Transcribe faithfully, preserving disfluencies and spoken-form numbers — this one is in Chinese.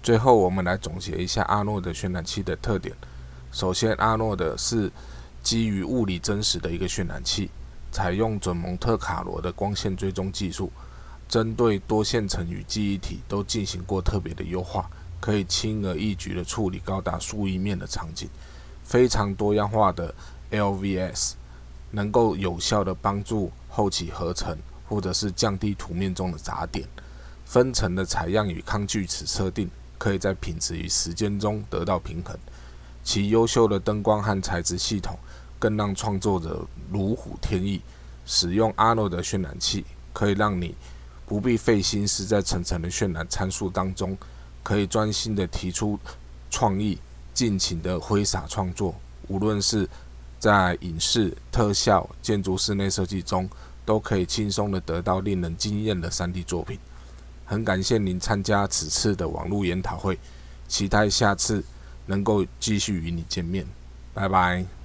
最后，我们来总结一下阿诺的渲染器的特点。首先，阿诺的是基于物理真实的一个渲染器，采用准蒙特卡罗的光线追踪技术，针对多线程与记忆体都进行过特别的优化，可以轻而易举的处理高达数亿面的场景，非常多样化的 L V S， 能够有效的帮助后期合成，或者是降低图面中的杂点。分层的采样与抗锯齿设定，可以在品质与时间中得到平衡。其优秀的灯光和材质系统，更让创作者如虎添翼。使用阿诺的渲染器，可以让你不必费心思在层层的渲染参数当中，可以专心的提出创意，尽情的挥洒创作。无论是在影视、特效、建筑室内设计中，都可以轻松的得到令人惊艳的 三 D 作品。很感谢您参加此次的网络研讨会，期待下次能够继续与你见面，拜拜。